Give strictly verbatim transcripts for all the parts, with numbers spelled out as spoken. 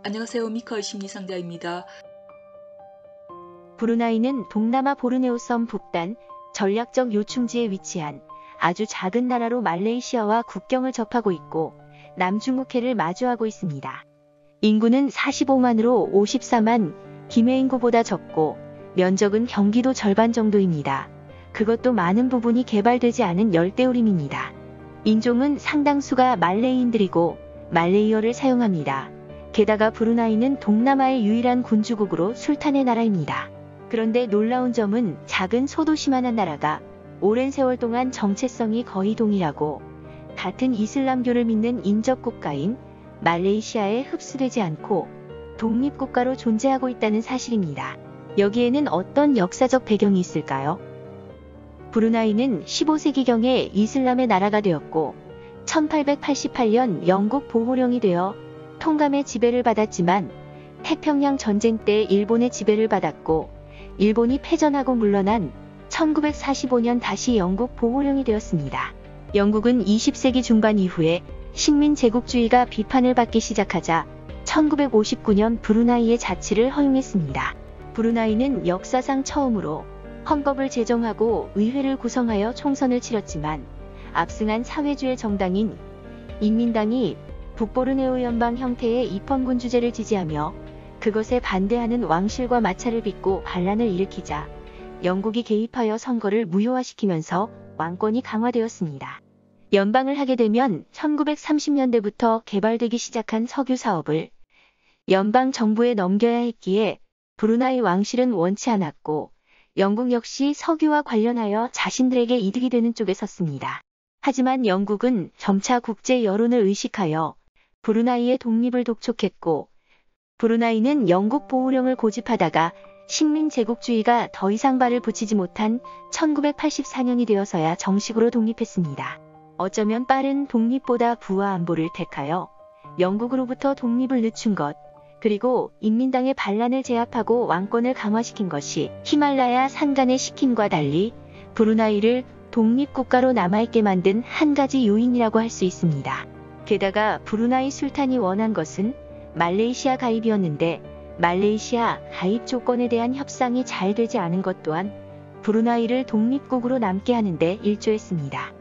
안녕하세요. 미카엘 심리상자입니다. 브루나이는 동남아 보르네오 섬 북단 전략적 요충지에 위치한 아주 작은 나라로 말레이시아와 국경을 접하고 있고 남중국해를 마주하고 있습니다. 인구는 사십오만으로 오십사만, 김해 인구보다 적고 면적은 경기도 절반 정도입니다. 그것도 많은 부분이 개발되지 않은 열대우림입니다. 인종은 상당수가 말레이인들이고 말레이어를 사용합니다. 게다가 브루나이는 동남아의 유일한 군주국으로 술탄의 나라입니다. 그런데 놀라운 점은 작은 소도시만한 나라가 오랜 세월 동안 정체성이 거의 동일하고 같은 이슬람교를 믿는 인접국가인 말레이시아에 흡수되지 않고 독립국가로 존재하고 있다는 사실입니다. 여기에는 어떤 역사적 배경이 있을까요? 브루나이는 십오 세기경에 이슬람의 나라가 되었고 천팔백팔십팔년 영국 보호령이 되어 통감의 지배를 받았지만 태평양 전쟁 때 일본의 지배를 받았고 일본이 패전하고 물러난 천구백사십오년 다시 영국 보호령이 되었습니다. 영국은 이십 세기 중반 이후에 식민 제국주의가 비판을 받기 시작하자 천구백오십구년 브루나이의 자치를 허용했습니다. 브루나이는 역사상 처음으로 헌법을 제정하고 의회를 구성하여 총선을 치렀지만 압승한 사회주의 정당인 인민당이 북보르네오 연방 형태의 입헌군주제를 지지하며 그것에 반대하는 왕실과 마찰을 빚고 반란을 일으키자 영국이 개입하여 선거를 무효화시키면서 왕권이 강화되었습니다. 연방을 하게 되면 천구백삼십년대부터 개발되기 시작한 석유 사업을 연방 정부에 넘겨야 했기에 브루나이 왕실은 원치 않았고 영국 역시 석유와 관련하여 자신들에게 이득이 되는 쪽에 섰습니다. 하지만 영국은 점차 국제 여론을 의식하여 브루나이의 독립을 독촉했고 브루나이는 영국 보호령을 고집하다가 식민 제국주의가 더 이상 발을 붙이지 못한 천구백팔십사년이 되어서야 정식으로 독립했습니다. 어쩌면 빠른 독립보다 부와 안보를 택하여 영국으로부터 독립을 늦춘 것, 그리고 인민당의 반란을 제압하고 왕권을 강화시킨 것이 히말라야 산간의 시킴과 달리 브루나이를 독립국가로 남아있게 만든 한 가지 요인이라고 할 수 있습니다. 게다가 브루나이 술탄이 원한 것은 말레이시아 가입이었는데 말레이시아 가입 조건에 대한 협상이 잘 되지 않은 것 또한 브루나이를 독립국으로 남게 하는데 일조했습니다.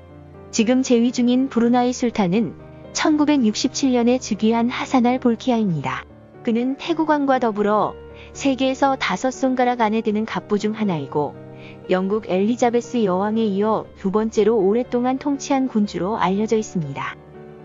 지금 재위 중인 브루나이 술탄은 천구백육십칠년에 즉위한 하산 알 볼키아입니다. 그는 태국왕과 더불어 세계에서 다섯 손가락 안에 드는 갑부 중 하나이고 영국 엘리자베스 여왕에 이어 두 번째로 오랫동안 통치한 군주로 알려져 있습니다.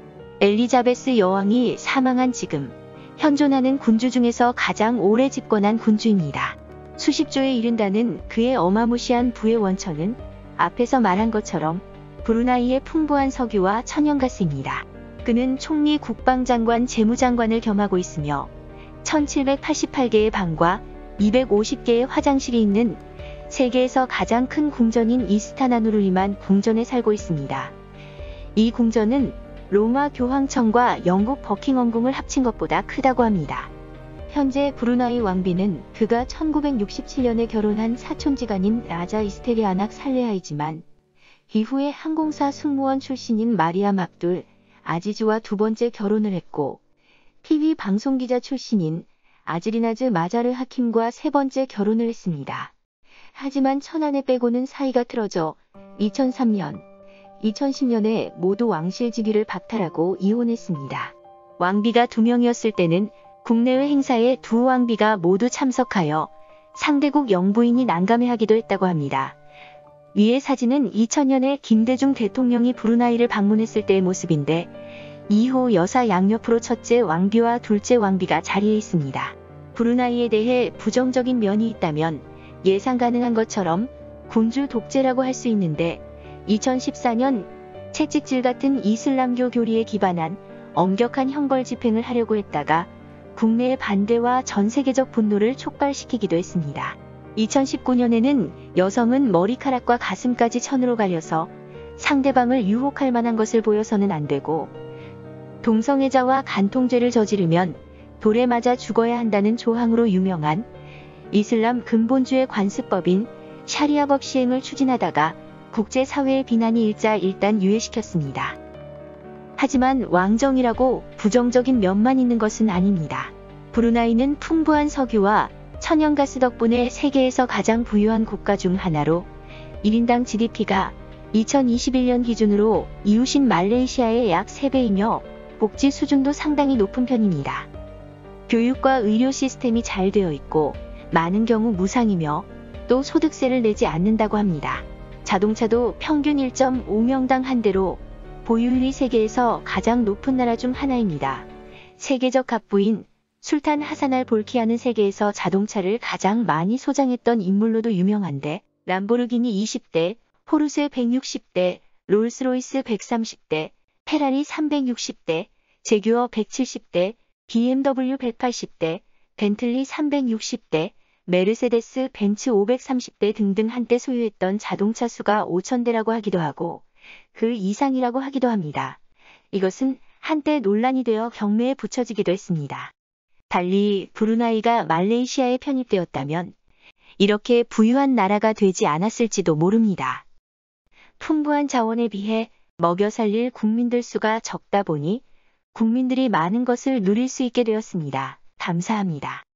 엘리자베스 여왕이 사망한 지금 현존하는 군주 중에서 가장 오래 집권한 군주입니다. 수십조에 이른다는 그의 어마무시한 부의 원천은 앞에서 말한 것처럼 브루나이의 풍부한 석유와 천연가스입니다. 그는 총리 국방장관 재무장관을 겸하고 있으며 천칠백팔십팔개의 방과 이백오십개의 화장실이 있는 세계에서 가장 큰 궁전인 이스타나 누르리만 궁전에 살고 있습니다. 이 궁전은 로마 교황청과 영국 버킹엄궁을 합친 것보다 크다고 합니다. 현재 브루나이 왕비는 그가 천구백육십칠년에 결혼한 사촌지간인 라자 이스테리아낙 살레아이지만 이후에 항공사 승무원 출신인 마리암 압둘 아지즈와 두 번째 결혼을 했고 티비 방송기자 출신인 아즈리나즈 마자르 하킴과 세 번째 결혼을 했습니다. 하지만 천안에 빼고는 사이가 틀어져 이천삼년, 이천십년에 모두 왕실직위를 박탈하고 이혼했습니다. 왕비가 두 명이었을 때는 국내외 행사에 두 왕비가 모두 참석하여 상대국 영부인이 난감해하기도 했다고 합니다. 위의 사진은 이천년에 김대중 대통령이 브루나이를 방문했을 때의 모습인데 이후 여사 양옆으로 첫째 왕비와 둘째 왕비가 자리에 있습니다. 브루나이에 대해 부정적인 면이 있다면 예상 가능한 것처럼 군주 독재라고 할 수 있는데 이천십사년 채찍질 같은 이슬람교 교리에 기반한 엄격한 형벌 집행을 하려고 했다가 국내의 반대와 전세계적 분노를 촉발시키기도 했습니다. 이천십구년에는 여성은 머리카락과 가슴까지 천으로 갈려서 상대방을 유혹할 만한 것을 보여서는 안 되고 동성애자와 간통죄를 저지르면 돌에 맞아 죽어야 한다는 조항으로 유명한 이슬람 근본주의 관습법인 샤리아법 시행을 추진하다가 국제사회의 비난이 일자 일단 유예시켰습니다. 하지만 왕정이라고 부정적인 면만 있는 것은 아닙니다. 브루나이는 풍부한 석유와 천연가스 덕분에 세계에서 가장 부유한 국가 중 하나로 일 인당 지디피가 이천이십일 년 기준으로 이웃인 말레이시아의 약 세 배이며 복지 수준도 상당히 높은 편입니다. 교육과 의료 시스템이 잘 되어 있고 많은 경우 무상이며 또 소득세를 내지 않는다고 합니다. 자동차도 평균 일 점 오 명당 한 대로 보유율이 세계에서 가장 높은 나라 중 하나입니다. 세계적 갑부인 술탄 하산 알 볼키아는 세계에서 자동차를 가장 많이 소장했던 인물로도 유명한데 람보르기니 이십 대, 포르쉐 백육십 대, 롤스로이스 백삼십 대, 페라리 삼백육십 대, 제규어 백칠십 대, 비엠더블유 백팔십 대, 벤틀리 삼백육십 대, 메르세데스 벤츠 오백삼십 대 등등 한때 소유했던 자동차 수가 오천 대라고 하기도 하고 그 이상이라고 하기도 합니다. 이것은 한때 논란이 되어 경매에 붙여지기도 했습니다. 달리 브루나이가 말레이시아에 편입되었다면 이렇게 부유한 나라가 되지 않았을지도 모릅니다. 풍부한 자원에 비해 먹여 살릴 국민들 수가 적다 보니 국민들이 많은 것을 누릴 수 있게 되었습니다. 감사합니다.